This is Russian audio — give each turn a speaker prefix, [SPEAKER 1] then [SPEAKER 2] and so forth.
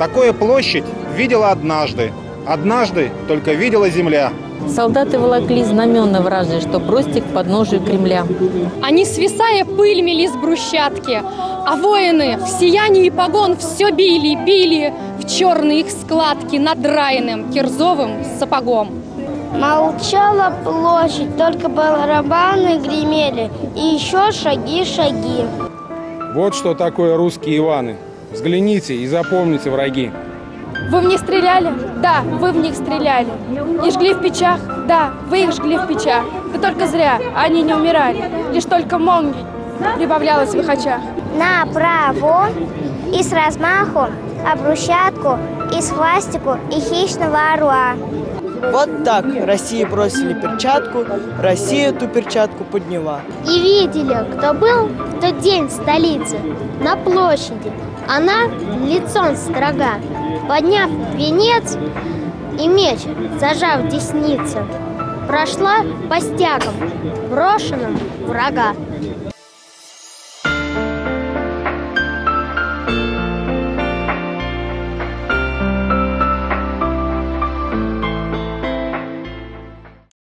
[SPEAKER 1] Такую площадь видела однажды. Однажды только видела земля.
[SPEAKER 2] Солдаты волокли знамена вражьи, что бросьте к подножию Кремля.
[SPEAKER 3] Они, свисая, пыль мели с брусчатки, а воины в сиянии погон все били в черные их складки надраенным кирзовым сапогом.
[SPEAKER 4] Молчала площадь, только барабаны гремели, и еще шаги.
[SPEAKER 5] Вот что такое русские Иваны. Взгляните и запомните, враги.
[SPEAKER 6] Вы в них стреляли? Да, вы в них стреляли. И жгли в печах? Да, вы их жгли в печах. Да только зря, они не умирали. Лишь только молний прибавлялось в их очах.
[SPEAKER 4] Направо и с размаху, а брусчатку, и с хвастику, и хищного орла.
[SPEAKER 7] Вот так России бросили перчатку, Россия ту перчатку подняла.
[SPEAKER 4] И видели, кто был в тот день в столице, на площади. Она лицом строга, подняв венец и меч, зажав десницы, прошла по стягам, брошенным врага.